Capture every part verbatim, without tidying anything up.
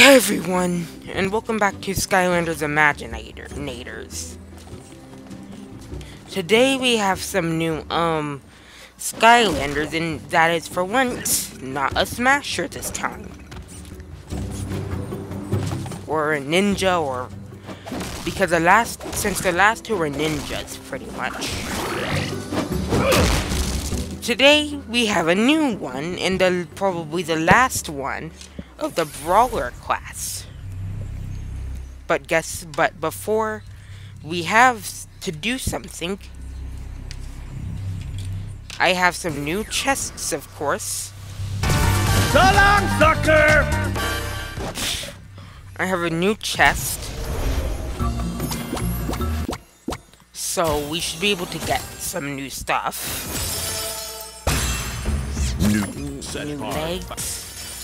Hi everyone, and welcome back to Skylanders Imaginators. Today we have some new, um, Skylanders, and that is for once, not a Smasher this time. Or a Ninja, or... Because the last, since the last two were Ninjas, pretty much. Today we have a new one, and the, probably the last one of the Brawler class. But guess, but before we have to do something, I have some new chests, of course. So long, sucker! I have a new chest. So we should be able to get some new stuff. New set New part. legs.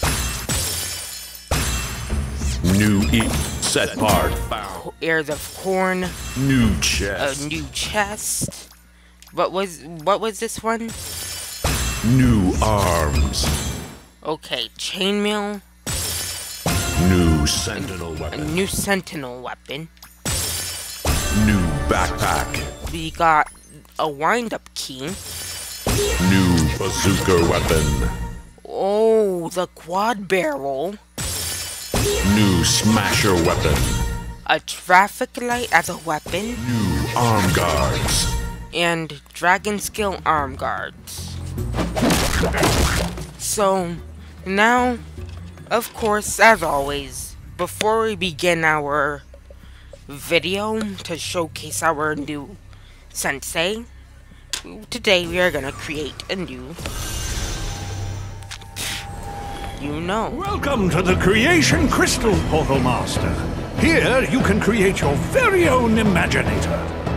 New E set part. Ears of corn. New A chest. new chest. What was what was this one? New arms. Okay, chainmail. New sentinel A weapon. new sentinel weapon. New backpack. We got a wind-up key. New bazooka weapon. Oh, the quad barrel. New smasher weapon. A traffic light as a weapon. New arm guards. And dragon skill arm guards. So, now, of course, as always, before we begin our video to showcase our new sensei, today we are gonna create a new, you know. Welcome to the Creation Crystal Portal Master. Here you can create your very own Imaginator.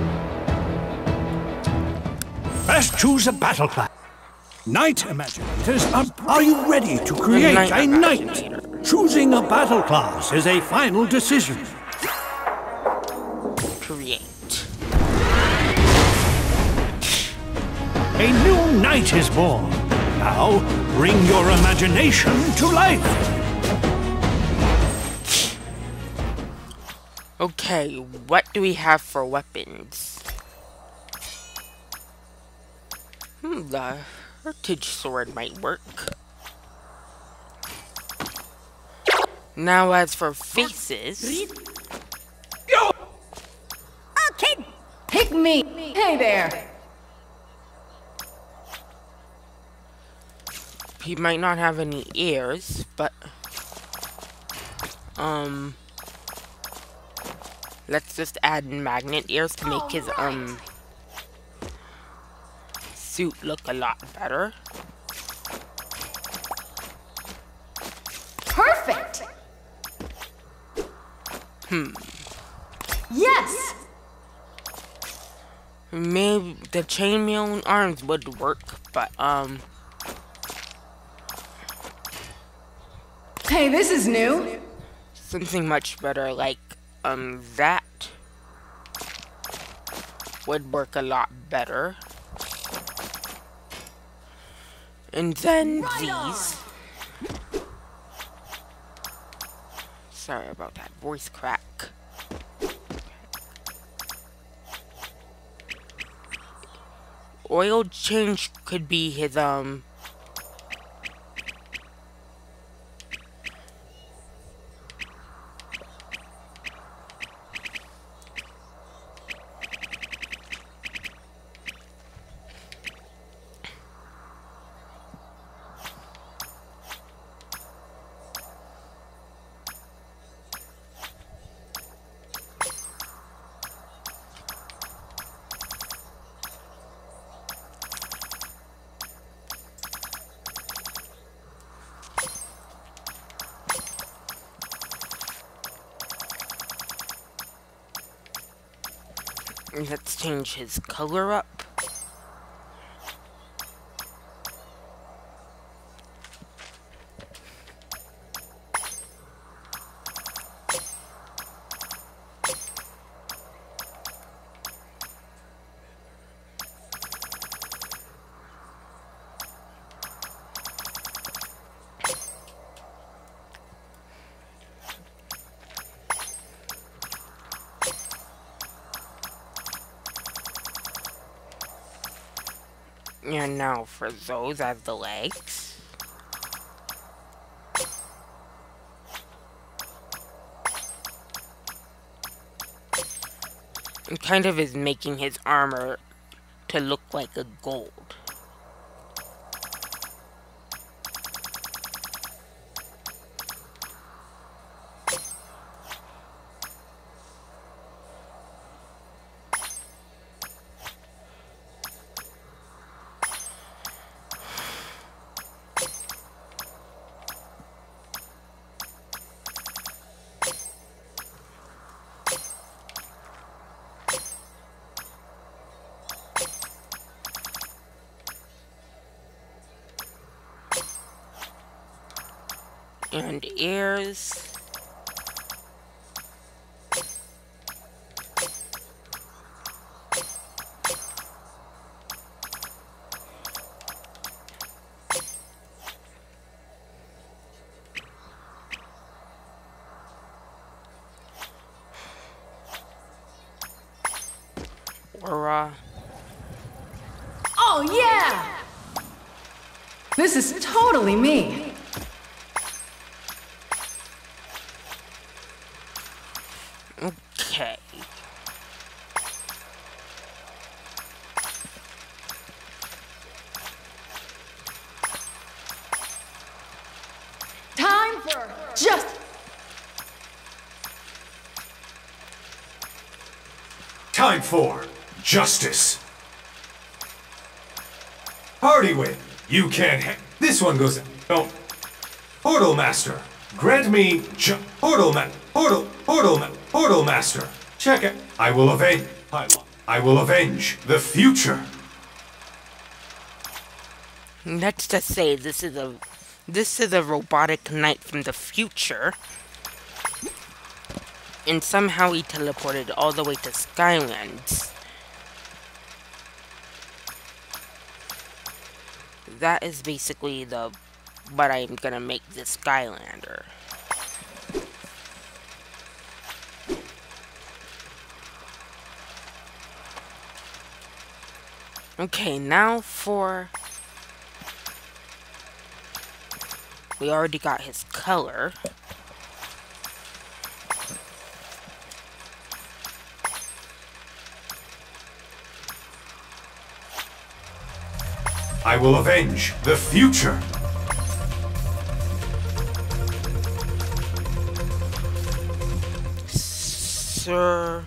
First choose a battle class. Knight Imaginators, are, are you ready to create Knight a knight? Imaginator. Choosing a battle class is a final decision. Create. A new knight is born. Now, bring your imagination to life. Okay, what do we have for weapons? Hmm, the heritage sword might work. Now as for faces, Yo! Okay, pick me. Hey there. he might not have any ears, but um let's just add magnet ears to make his um suit look a lot better. Perfect. Hmm. Yes. Maybe the chainmail arms would work, but um Hey, this is new. something much better like um that would work a lot better. And then these. Sorry about that voice crack. Oil change could be his um let's change his color up. And now for those as the legs. It kind of is making his armor to look like a gold. And ears. Aura. Oh, yeah! This is totally me. Okay. Time for just... Time for justice. Party win. You can't ha- This one goes... No. Portal Master. Grant me ju- Portal Ma- Portal... Portal Ma- Portal Master. Check it. I will avenge... I, I will avenge the future. Let's just say this is a... This is a robotic knight from the future. And somehow he teleported all the way to Skylands. That is basically the... What I'm gonna make this Skylander. Okay, now for... We already got his color. I will avenge the future. Sir...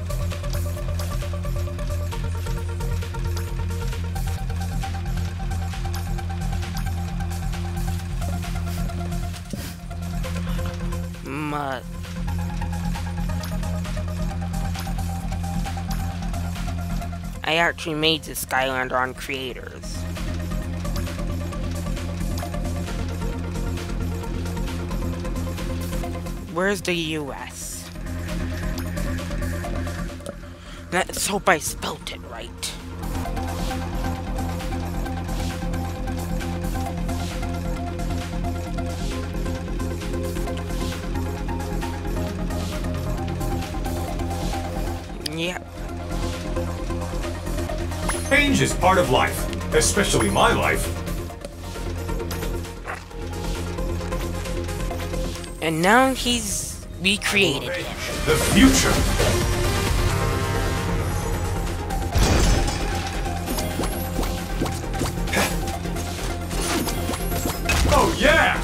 Mud. I actually made this Skylander on creators. Where's the U S? Let's hope I spelt it right. Yep. Change is part of life, especially my life. And now he's recreated him. The future. Oh yeah!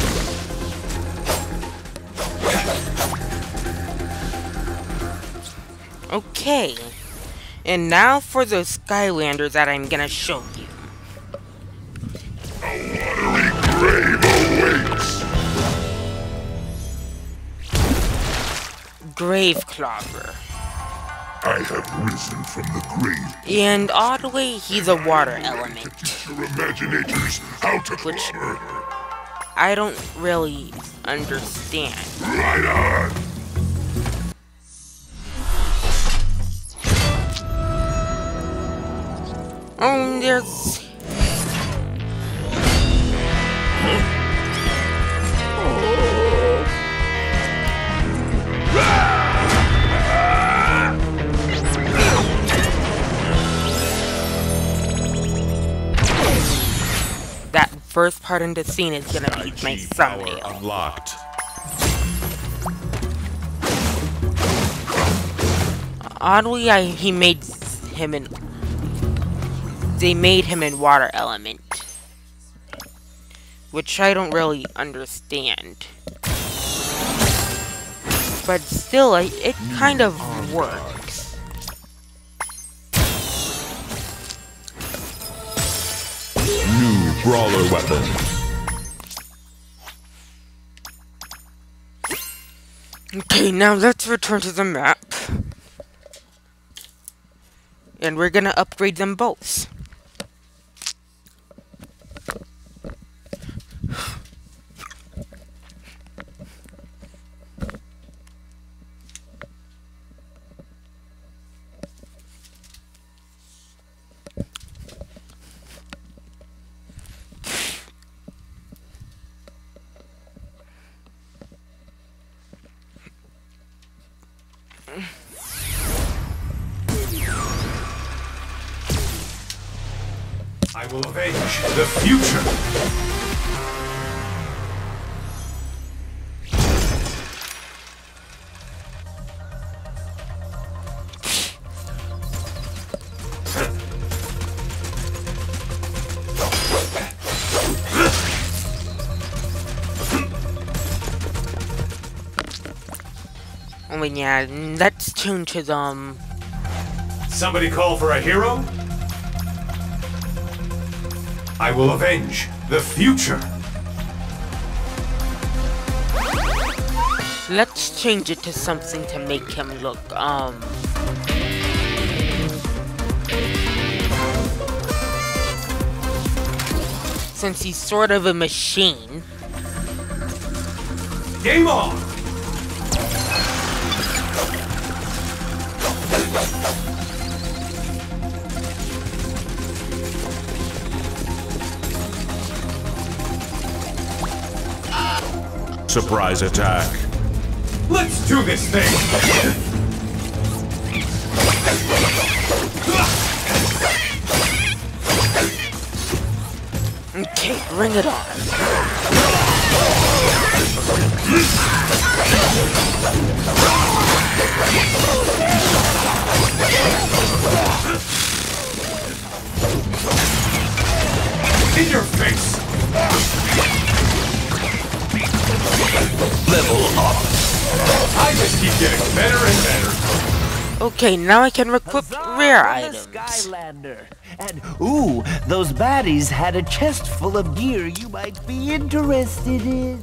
Okay. And now for the Skylanders that I'm gonna show you. Grave Clogger. I have risen from the grave. And oddly, he's a water element. Your imaginators how to Which- clobber. I don't really understand. Right on. Oh, there's... first part in the scene is gonna be my thumbnail. Unlocked. Oddly, I he made him in. They made him in water element, which I don't really understand. But still, it, it kind of works. New brawler weapon. Okay, now let's return to the map. And we're gonna upgrade them both. I will avenge the future. Oh yeah, let's tune to them. Somebody call for a hero? I will avenge the future. Let's change it to something to make him look, um... since he's sort of a machine. Game on! Surprise attack. Let's do this thing! Okay, bring it on. In your face! Level up. I just keep getting better and better. Okay, now I can equip rare items. Skylander. And ooh, those baddies had a chest full of gear you might be interested in.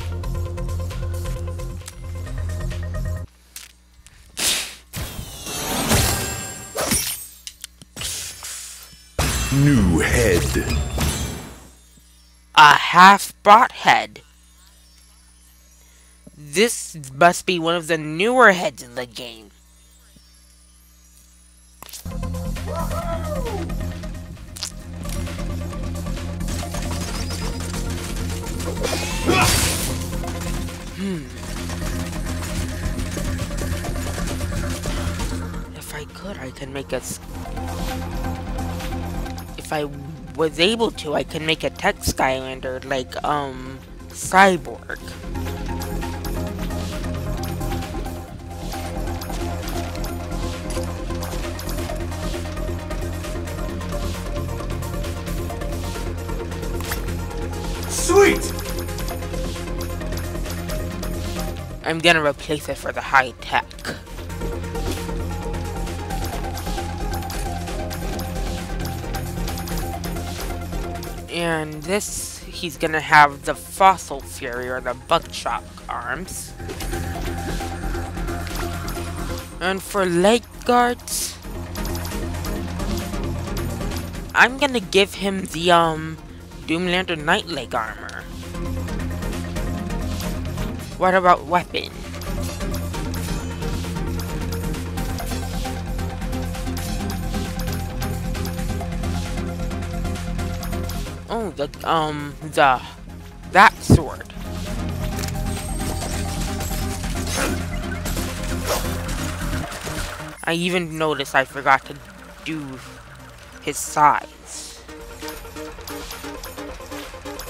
New head. A half-bot head. This must be one of the newer heads in the game. Hmm. If I could, I can make a... s- If I was able to, I can make a tech Skylander like, um, Cyborg. Sweet! I'm gonna replace it for the high tech. And this, he's gonna have the Fossil Fury or the Buckshot arms. And for leg guards, I'm gonna give him the um Doomlander Night leg armor. What about weapon? Oh, the, um, the, that sword. I even noticed I forgot to do his size.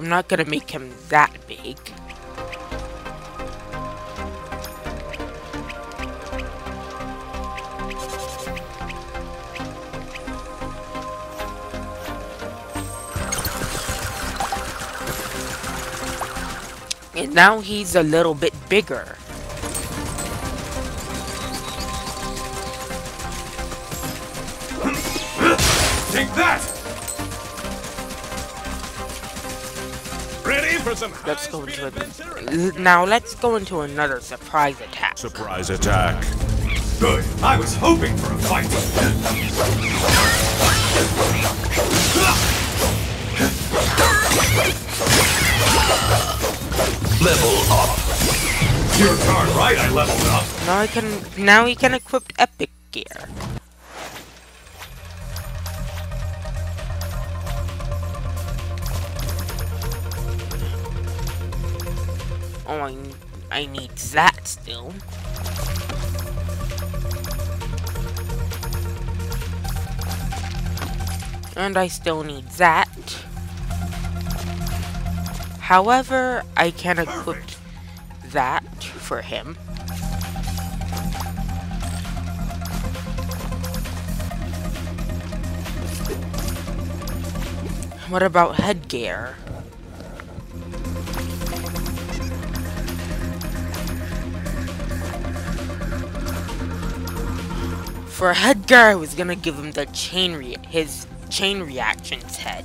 I'm not gonna make him that big. And now he's a little bit bigger. Take that! Ready for some Let's go into it. Now let's go into another surprise attack. surprise attack? Good. I was hoping for a fight. Level up. You're darn right I leveled up. Now I can now he can equip epic gear. Oh, I, I need that still. And I still need that. However, I can equip that for him. What about headgear? For headgear, I was gonna give him the chain re his chain reactions head.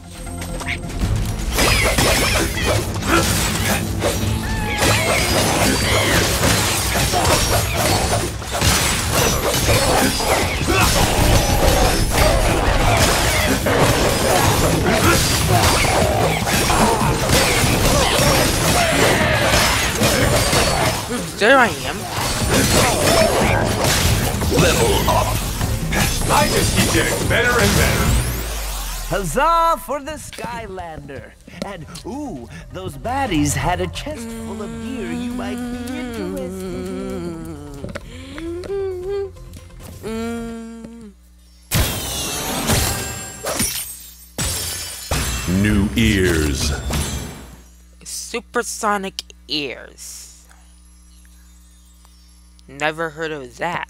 There I am. Level up. I just keep getting better and better. Huzzah for the Skylander! And, ooh, those baddies had a chest full of gear you might be interested in. New ears. Supersonic ears. Never heard of that.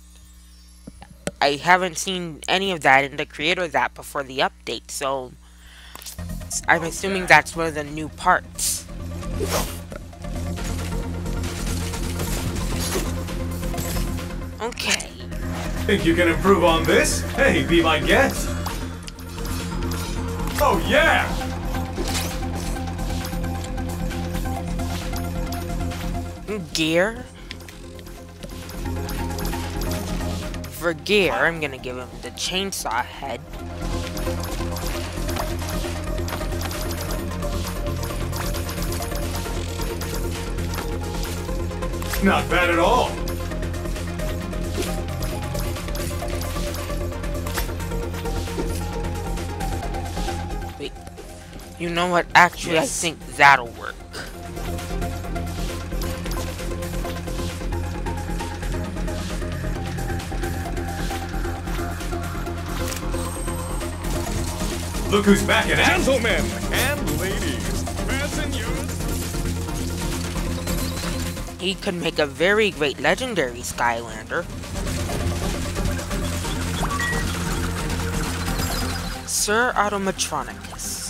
I haven't seen any of that in the creator's app before the update, so I'm assuming that's one of the new parts. Okay. Think you can improve on this? Hey, be my guest. Oh yeah! Gear. For gear, I'm gonna give him the chainsaw head. Not bad at all. Wait, you know what? Actually, Yes. I think that'll work. Look who's back in action. Gentlemen and ladies, fasten your... He could make a very great legendary Skylander. Sir Automatronicus.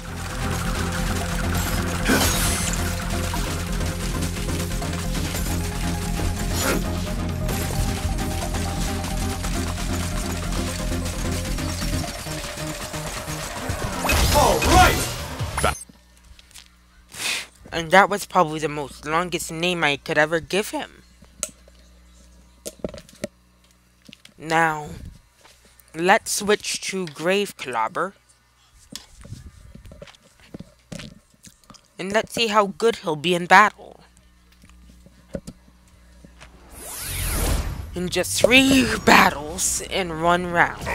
All right. And that was probably the most longest name I could ever give him. Now, let's switch to Graveclobber. And let's see how good he'll be in battle. In just three battles in one round.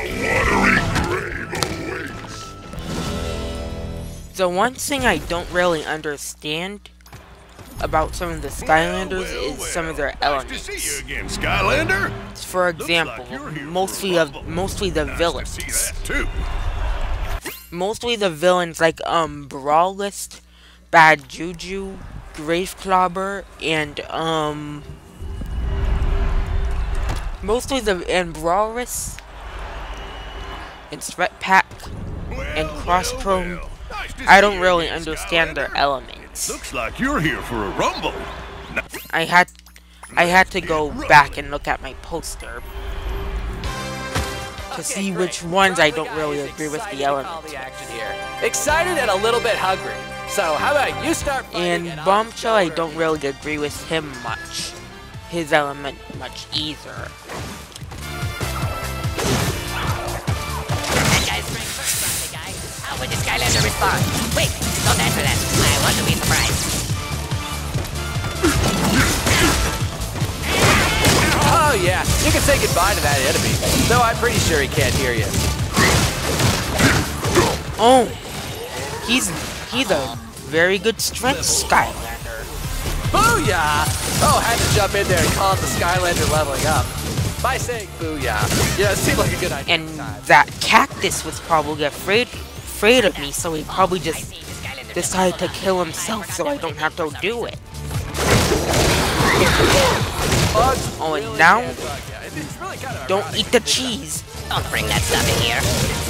The one thing I don't really understand about some of the Skylanders is some of their elements. Nice to see you again, Skylander. For example, mostly of mostly the villains. Nice to see that too. Mostly the villains like um Brawlist, Bad Juju, Graveclobber, and um mostly the Ambrorus and Threat Pack and Cross Chrome. I don't really understand their elements. Looks like you're here for a rumble. I had I had to go back and look at my poster to see which ones I don't really agree with the elements. Excited and a little bit hungry. So how about you start? And Bombshell, I don't really agree with him much. His element much either. How would the Skylander respond? Wait, don't answer that. I want to be surprised. Oh yeah, you can say goodbye to that enemy. Though I'm pretty sure he can't hear you. Oh, he's he's a very good strength Skylander. Booyah! Oh, had to jump in there and call it the Skylander leveling up. By saying booyah, yeah, it seemed like a good idea. And that cactus was probably afraid afraid of me, so he probably just decided to kill himself so I don't have to do it. Oh, and now, don't eat the cheese. Don't bring that stuff in here.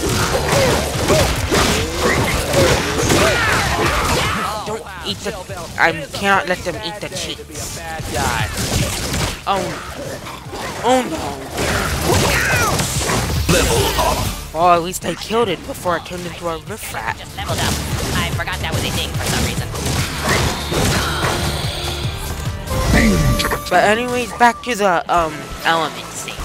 Don't eat the... I cannot let them eat the cheese. Oh, oh no. Level up. Well, at least I killed it before I turned into a riffraff. Just leveled up. I forgot that was a thing for some reason. But anyways, back to the, um, elements thing.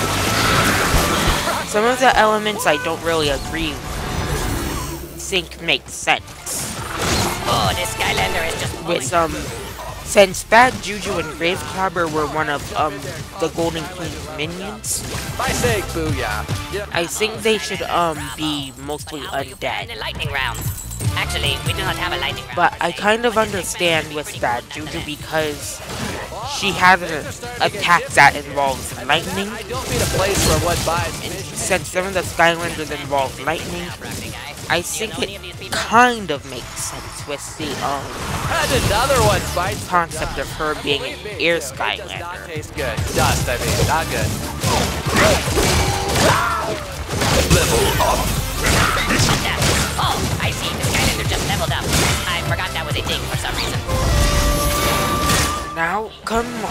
Some of the elements I don't really agree think make sense. Oh, this Skylander is just With, um, since Bad Juju and Graveclobber were one of, um, the Golden Queen's minions, By saying booyah, yeah. I think they should, um, be mostly How will you plan undead. a lightning round? Actually, we do not have a lightning round. But per I se. kind of understand with Bad Juju because she has an attack that involves lightning. I don't mean a place where one buys And fish. since some of the Skylanders involve lightning, I think it kind of makes sense with the um And another one bites the concept dust. of her being an air It does not Skylander. taste good. Dust, I mean, not good. Level up. Oh, I see. The Skylander just leveled up. I forgot that was a thing for some reason. Now, come on.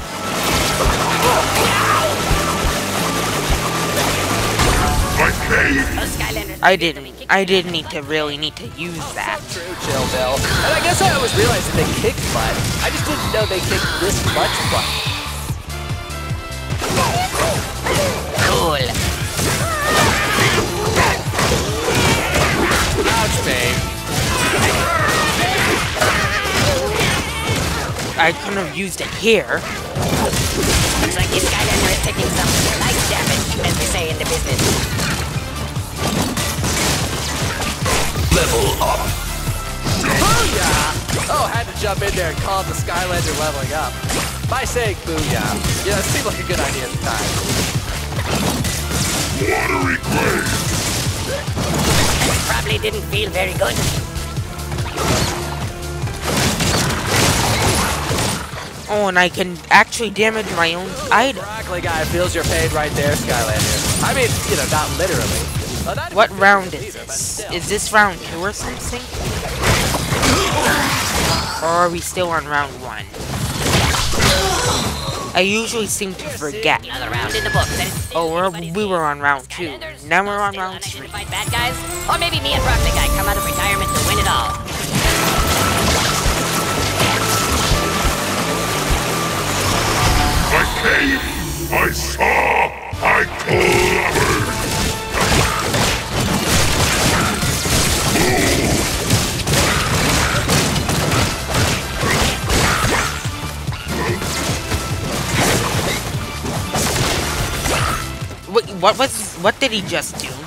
My cave. Those Skylanders. I didn't. I didn't need to really need to use that. True, Chill Bill. And I guess I always realized that they kicked butt. I just didn't know they kicked this much butt. Cool. Ouch, babe. I could have used it here. Looks like this Skylander is taking some light damage, as we say in the business. Level up. Booyah! Oh, had to jump in there and call it the Skylander leveling up. By saying booyah, yeah, it seemed like a good idea at the time. Watery grave. Probably didn't feel very good. Oh, and I can actually damage my own item. Broccoli guy feels your pain right there, Skylander. I mean, you know, not literally. Well, not What even round physically is either, but this? still. Is this round two or something? Or are we still on round one? I usually seem to forget. Another round in the book. That is Oh, we're, we were on round two. Skylanders Now we're on still round unable three. to fight bad guys? Or maybe me and Broccoli guy come out of retirement to win it all. My cave. I saw. I collabored. Wait, what was? What did he just do?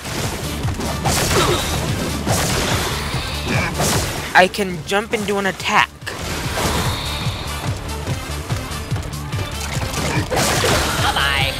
I can jump and do an attack. Bye-bye.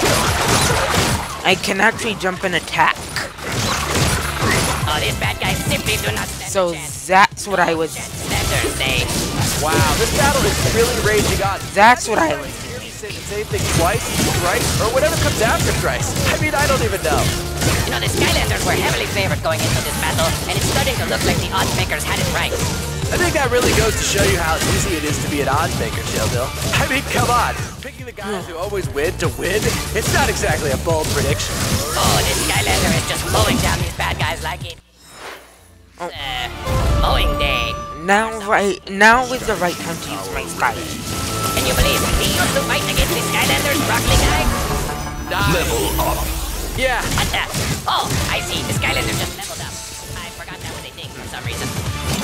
I can actually jump and attack. Oh, this bad guy's simply do not stand So a chance. that's what I was. Standards, they. Wow, this battle is really raging on. That's what I was. Hear me say the same thing twice, thrice, or whatever comes after thrice. I mean, I don't even know. You know, the Skylanders were heavily favored going into this battle, and it's starting to look like the odds makers had it right. I think that really goes to show you how easy it is to be an odds maker, Chill Bill. I mean, come on. Picking the guys who always win to win, it's not exactly a bold prediction. Oh, this Skylander is just mowing down these bad guys like it. Oh. Uh, mowing day. Now, right now is the right time to use my style. Can you believe he used to fight against the Skylanders, broccoli guy? Nice. Level up. Yeah. What the? Oh, I see. The Skylander just leveled up. I forgot that was a thing for some reason.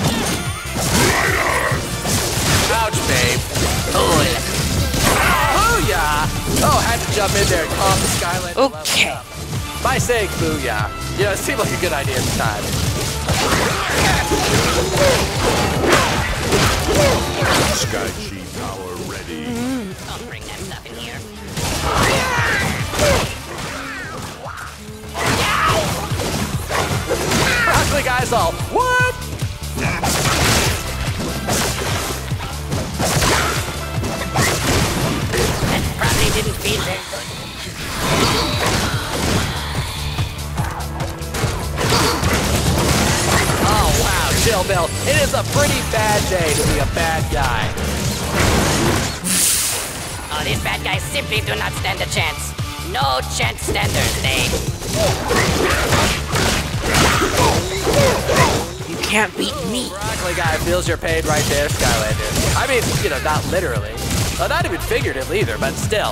Ouch, babe. Cool. Booyah! Oh, had to jump in there and calm the Skylander Okay. level up. By saying booyah, you know, it seemed like a good idea at the time. Sky Chi power ready. Don't bring that stuff in here. Broccoli guys all, what? That probably didn't feel very good. Oh, wow, Chill Bill. It is a pretty bad day to be a bad guy. Oh, these bad guys simply do not stand a chance. No chance standards, they. You can't beat me. Broccoli guy feels your pain right there, Skylander. I mean, you know, not literally. Well, not even figuratively either, but still.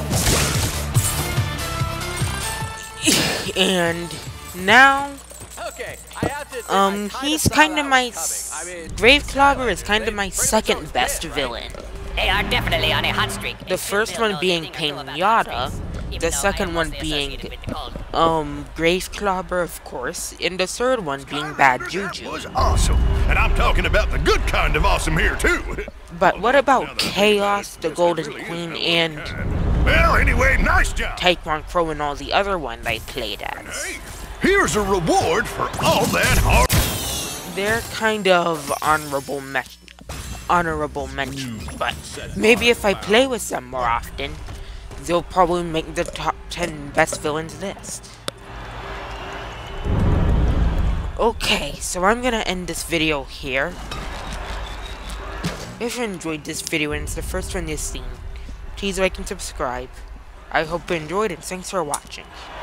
And now, Okay, I have to admit, um, I kinda he's saw kind that of my. one coming. I mean, Graveclobber is Skylanders, kind they of my pretty much second always best win, right? villain. They are definitely on a hot streak. The first one being Pinata, the second one being um Graveclobber, of course, and the third one being Bad Juju. Was awesome. And I'm talking about the good kind of awesome here, too. But what about Chaos, the Golden Queen, and Well, anyway, nice job. Taekwon Crow and all the other ones I played as? Hey, here's a reward for all that hard. They're kind of honorable me honorable mentions, but maybe if I play with them more often, they'll probably make the top ten best villains list. Okay, so I'm gonna end this video here. If you enjoyed this video and it's the first one you've seen, please like and subscribe. I hope you enjoyed and thanks for watching.